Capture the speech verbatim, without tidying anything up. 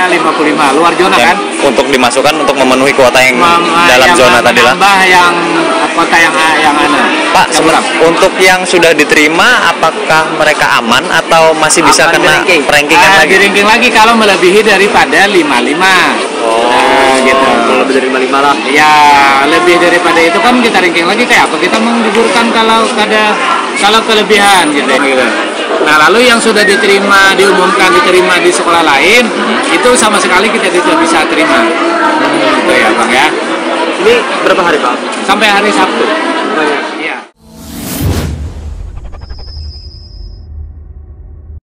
ada lima puluh lima luar zona yang kan. untuk dimasukkan untuk memenuhi kuota yang Mem- dalam yang zona tadi lah. menambah yang kota yang yang anu. Pak, Yang seben- berapa? untuk yang sudah diterima, apakah mereka aman atau masih bisa Aman kena di-ranking. rankingan Ah, lagi? di-ranking lagi kalau melebihi daripada lima puluh lima. Oh, Nah, gitu. kalau lebih dari lima puluh lima lah. Ya, lebih daripada itu kan kita ranking lagi kayak apa? Kita menggugurkan kalau ada kalau kelebihan gitu. gitu. Nah, lalu yang sudah diterima, diumumkan diterima di sekolah lain, hmm. itu sama sekali kita tidak bisa terima. Hmm. Gitu ya, Bang ya. Ini berapa hari, Pak? Sampai hari Sabtu. Oh, ya.